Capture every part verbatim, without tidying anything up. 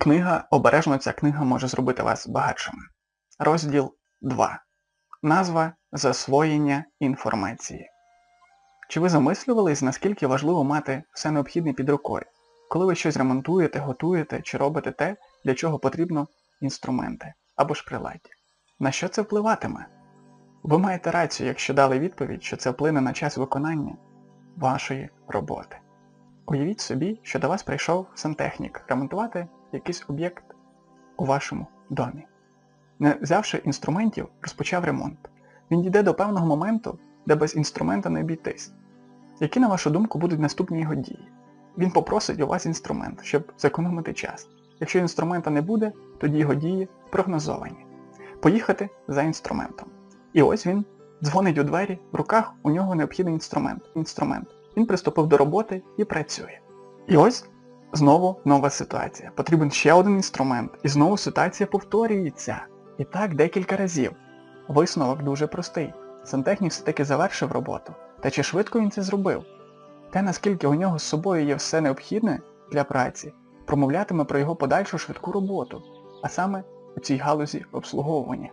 Книга «Обережно ця книга може зробити вас багатшими». Розділ два. Назва «Засвоєння інформації». Чи ви замислювались, наскільки важливо мати все необхідне під рукою, коли ви щось ремонтуєте, готуєте чи робите те, для чого потрібно інструменти або ж приладдя? На що це впливатиме? Ви маєте рацію, якщо дали відповідь, що це вплине на час виконання вашої роботи. Уявіть собі, що до вас прийшов сантехнік ремонтувати якийсь об'єкт у вашому домі. Не взявши інструментів, розпочав ремонт. Він дійде до певного моменту, де без інструмента не обійтись. Які, на вашу думку, будуть наступні його дії? Він попросить у вас інструмент, щоб зекономити час. Якщо інструмента не буде, тоді його дії прогнозовані. Поїхати за інструментом. І ось він дзвонить у двері, в руках у нього необхідний інструмент. інструмент. Він приступив до роботи і працює. І ось знову нова ситуація. Потрібен ще один інструмент, і знову ситуація повторюється. І так декілька разів. Висновок дуже простий. Сантехнік все-таки завершив роботу. Та чи швидко він це зробив? Те, наскільки у нього з собою є все необхідне для праці, промовлятиме про його подальшу швидку роботу, а саме у цій галузі обслуговування.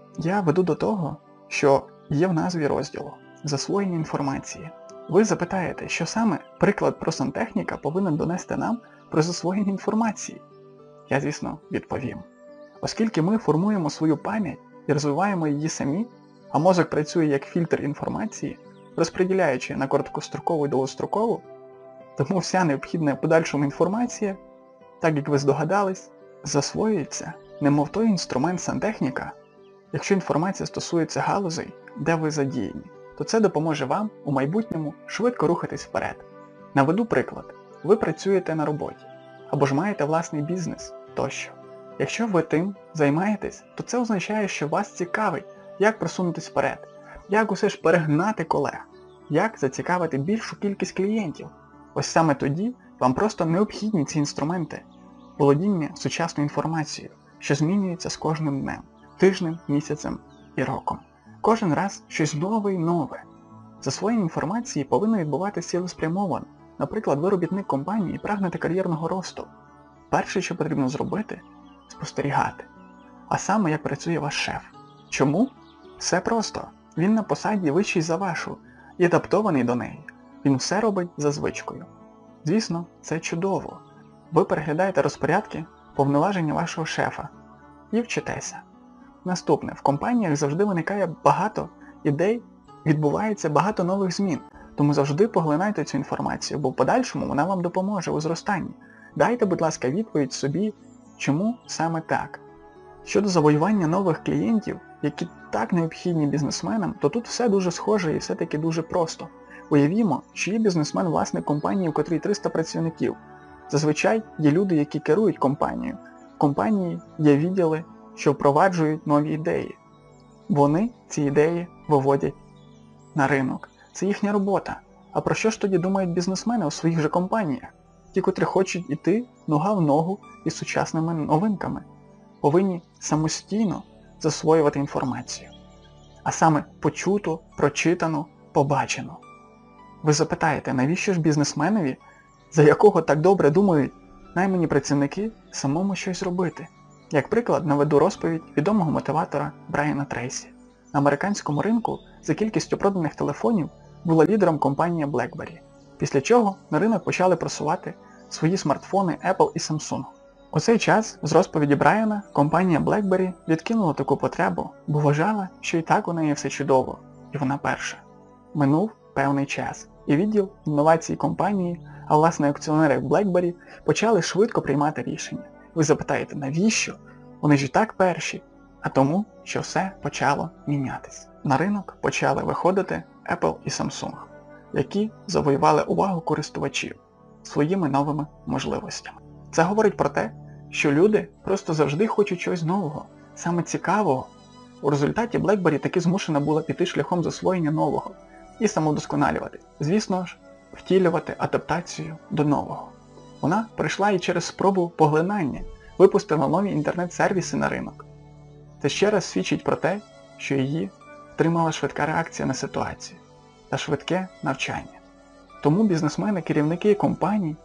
Я веду до того, що є в назві розділу «Засвоєння інформації». Ви запитаєте, що саме приклад про сантехніка повинен донести нам про засвоєння інформації? Я, звісно, відповім. Оскільки ми формуємо свою пам'ять і розвиваємо її самі, а мозок працює як фільтр інформації, розподіляючи на короткострокову і довгострокову, тому вся необхідна подальшому інформація, так як ви здогадались, засвоюється, немов той інструмент сантехніка. Якщо інформація стосується галузей, де ви задіяні, то це допоможе вам у майбутньому швидко рухатись вперед. Наведу приклад. Ви працюєте на роботі, або ж маєте власний бізнес тощо. Якщо ви тим займаєтесь, то це означає, що вас цікавить, як просунутись вперед, як усе ж перегнати колег, як зацікавити більшу кількість клієнтів. Ось саме тоді вам просто необхідні ці інструменти, володіння сучасною інформацією, що змінюється з кожним днем, тижнем, місяцем і роком. Кожен раз щось нове і нове. Засвоєння інформації повинно відбуватися цілеспрямовано. Наприклад, ви робітник компанії і прагнете кар'єрного росту. Перше, що потрібно зробити – спостерігати. А саме, як працює ваш шеф. Чому? Все просто. Він на посаді вищий за вашу і адаптований до неї. Він все робить за звичкою. Звісно, це чудово. Ви переглядаєте розпорядки, повноваження вашого шефа і вчитеся. Наступне. В компаніях завжди виникає багато ідей, відбувається багато нових змін. Тому завжди поглинайте цю інформацію, бо в подальшому вона вам допоможе у зростанні. Дайте, будь ласка, відповідь собі, чому саме так. Щодо завоювання нових клієнтів, які так необхідні бізнесменам, то тут все дуже схоже і все-таки дуже просто. Уявімо, що є бізнесмен власник компанії, у котрій триста працівників. Зазвичай є люди, які керують компанією. В компанії є відділи, що впроваджують нові ідеї. Вони ці ідеї виводять на ринок. Це їхня робота. А про що ж тоді думають бізнесмени у своїх же компаніях? Ті, котрі хочуть іти нога в ногу із сучасними новинками, повинні самостійно засвоювати інформацію. А саме почуту, прочитану, побачену. Ви запитаєте, навіщо ж бізнесменові, за якого так добре думають наймані працівники, самому щось робити? Як приклад наведу розповідь відомого мотиватора Брайана Трейсі. На американському ринку за кількістю проданих телефонів була лідером компанія BlackBerry, після чого на ринок почали просувати свої смартфони Apple і Samsung. У цей час, з розповіді Брайана, компанія BlackBerry відкинула таку потребу, бо вважала, що і так у неї все чудово, і вона перша. Минув певний час, і відділ інновацій компанії, а власне акціонери BlackBerry, почали швидко приймати рішення. Ви запитаєте, навіщо? Вони ж і так перші. А тому, що все почало мінятись. На ринок почали виходити Apple і Samsung, які завоювали увагу користувачів своїми новими можливостями. Це говорить про те, що люди просто завжди хочуть чогось нового, саме цікавого. У результаті BlackBerry таки змушена була піти шляхом засвоєння нового і самовдосконалювати. Звісно ж, втілювати адаптацію до нового. Вона прийшла і через спробу поглинання, випустила нові інтернет-сервіси на ринок. Це ще раз свідчить про те, що її втримала швидка реакція на ситуацію та швидке навчання. Тому бізнесмени, керівники компаній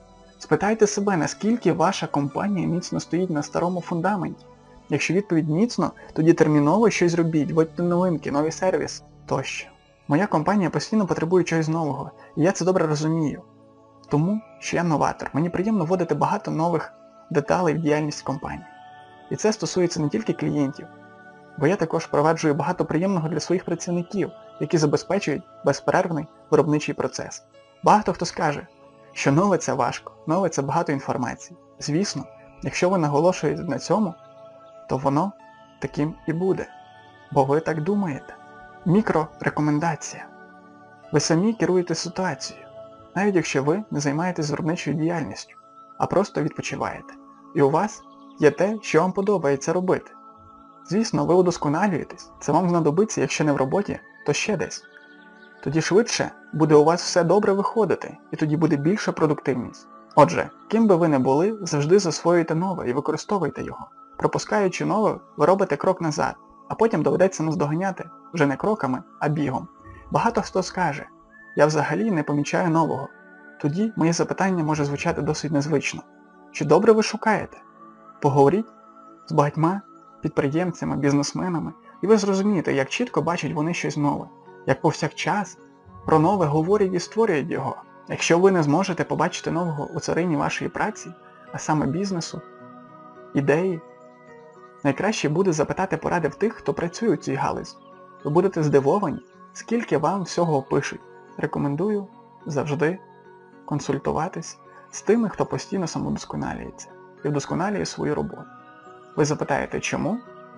Спитайте себе, наскільки ваша компанія міцно стоїть на старому фундаменті. Якщо відповідь міцно, тоді терміново щось робіть, вводьте новинки, нові сервіси тощо. Моя компанія постійно потребує чогось нового, і я це добре розумію. Тому, що я новатор, мені приємно вводити багато нових деталей в діяльність компанії. І це стосується не тільки клієнтів, бо я також впроваджую багато приємного для своїх працівників, які забезпечують безперервний виробничий процес. Багато хто скаже, що нове це важко, нове це багато інформації. Звісно, якщо ви наголошуєте на цьому, то воно таким і буде, бо ви так думаєте. Мікрорекомендація. Ви самі керуєте ситуацією, навіть якщо ви не займаєтесь виробничою діяльністю, а просто відпочиваєте. І у вас є те, що вам подобається робити. Звісно, ви удосконалюєтесь, це вам знадобиться, якщо не в роботі, то ще десь. Тоді швидше буде у вас все добре виходити, і тоді буде більша продуктивність. Отже, ким би ви не були, завжди засвоюйте нове і використовуйте його. Пропускаючи нове, ви робите крок назад, а потім доведеться наздоганяти вже не кроками, а бігом. Багато хто скаже, я взагалі не помічаю нового. Тоді моє запитання може звучати досить незвично. Чи добре ви шукаєте? Поговоріть з багатьма підприємцями, бізнесменами, і ви зрозумієте, як чітко бачать вони щось нове, як повсякчас про нове говорять і створюють його. Якщо ви не зможете побачити нового у царині вашої праці, а саме бізнесу, ідеї, найкраще буде запитати поради в тих, хто працює у цій галузі. Ви будете здивовані, скільки вам всього опишуть. Рекомендую завжди консультуватись з тими, хто постійно самовдосконалюється і вдосконалює свою роботу. Ви запитаєте, чому?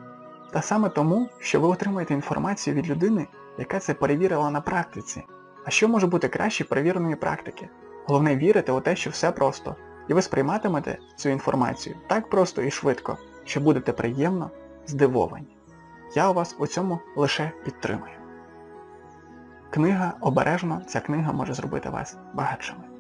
Та саме тому, що ви отримуєте інформацію від людини, яка це перевірила на практиці. А що може бути краще перевіреної практики? Головне вірити у те, що все просто, і ви сприйматимете цю інформацію так просто і швидко, що будете приємно здивовані. Я у вас у цьому лише підтримую. Книга «Обережно» ця книга може зробити вас багатшими.